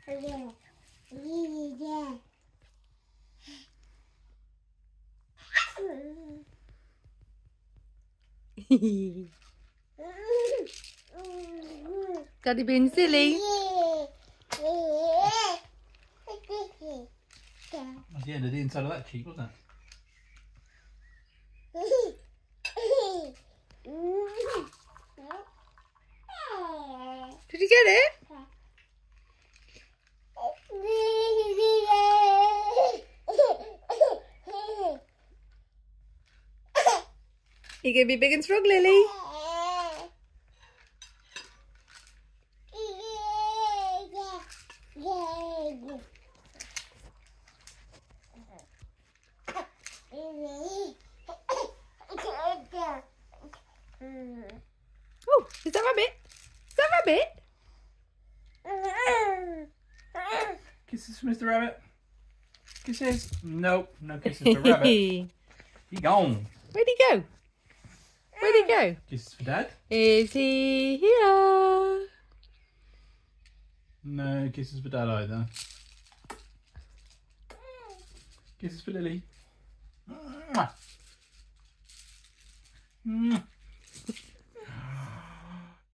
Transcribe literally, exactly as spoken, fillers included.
Daddy being silly. That's the end of the inside of that cheek, wasn't it? Did you get it? You're going to be big and strong, Lily. Oh, is that rabbit? Is that rabbit? Kisses for Mister Rabbit. Kisses. Nope, no kisses for Rabbit. He gone. Where'd he go? Where'd he go? Kisses for Dad. Is he here? No kisses for Dad either. Kisses for Lily. Mwah. Mwah.